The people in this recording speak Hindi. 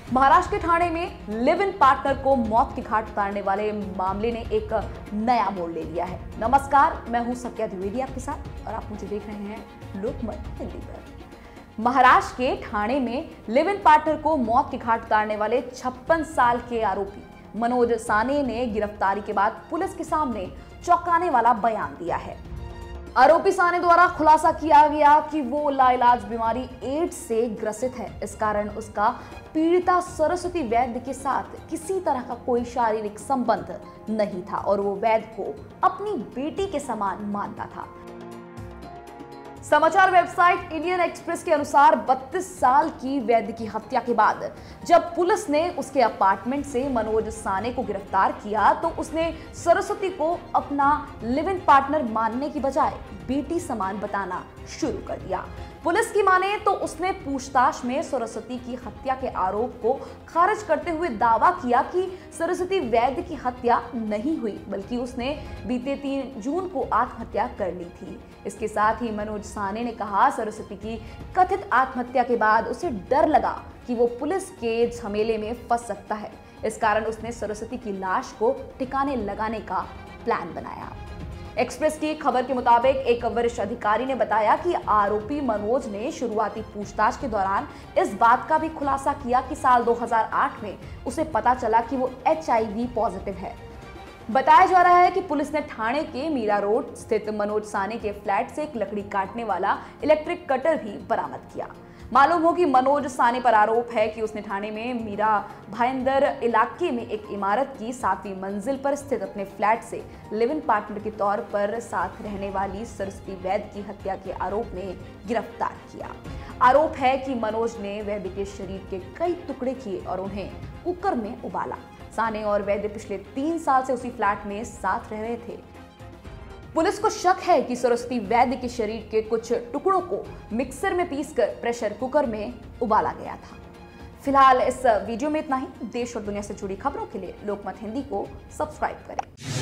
महाराष्ट्र के ठाणे में लिव इन पार्टनर को मौत की घाट उतारने वाले मामले ने एक नया मोड़ ले लिया है। नमस्कार, मैं हूं सत्या द्विवेदी आपके साथ और आप मुझे देख रहे हैं लोकमत हिंदी पर। महाराष्ट्र के ठाणे में लिव इन पार्टनर को मौत की घाट उतारने वाले 56 साल के आरोपी मनोज साने ने गिरफ्तारी के बाद पुलिस के सामने चौंकाने वाला बयान दिया है। आरोपी साने द्वारा खुलासा किया गया कि वो लाइलाज बीमारी एड्स से ग्रसित है। इस कारण उसका पीड़िता सरस्वती वैद्य के साथ किसी तरह का कोई शारीरिक संबंध नहीं था और वो वैद्य को अपनी बेटी के समान मानता था। समाचार वेबसाइट इंडियन एक्सप्रेस के अनुसार 32 साल की वैद्य की हत्या के बाद जब पुलिस ने उसके अपार्टमेंट से मनोज साने को गिरफ्तार किया तो उसने सरस्वती को अपना लिव इन पार्टनर मानने की बजाय बेटी समान बताना शुरू कर दिया। पुलिस की माने तो उसने पूछताछ में सरस्वती की हत्या के आरोप को खारिज करते हुए दावा किया कि सरस्वती वैद्य की हत्या नहीं हुई बल्कि उसने बीते 3 जून को आत्महत्या कर ली थी। इसके साथ ही मनोज साने ने कहा सरस्वती की कथित आत्महत्या के बाद उसे डर लगा कि वो पुलिस के झमेले में फंस सकता है। इस कारण उसने सरस्वती की लाश को ठिकाने लगाने का प्लान बनाया। एक्सप्रेस की खबर के मुताबिक एक वरिष्ठ अधिकारी ने बताया कि आरोपी मनोज ने शुरुआती पूछताछ के दौरान इस बात का भी खुलासा किया कि साल 2008 में उसे पता चला कि वो HIV पॉजिटिव है। बताया जा रहा है कि पुलिस ने ठाणे के मीरा रोड स्थित मनोज साने के फ्लैट से एक लकड़ी काटने वाला इलेक्ट्रिक कटर भी बरामद किया। मालूम हो कि मनोज साने पर आरोप है कि उसने ठाणे में मीरा भाईंदर इलाके में एक इमारत की 7वीं मंजिल पर स्थित अपने फ्लैट से लिव इन पार्टनर के तौर पर साथ रहने वाली सरस्वती वैद्य की हत्या के आरोप में गिरफ्तार किया। आरोप है कि मनोज ने वैद्य के शरीर के कई टुकड़े किए और उन्हें कुकर में उबाला। साने और वैद्य पिछले 3 साल से उसी फ्लैट में साथ रह रहे थे। पुलिस को शक है कि सरस्वती वैद्य के शरीर के कुछ टुकड़ों को मिक्सर में पीसकर प्रेशर कुकर में उबाला गया था। फिलहाल इस वीडियो में इतना ही। देश और दुनिया से जुड़ी खबरों के लिए लोकमत हिंदी को सब्सक्राइब करें।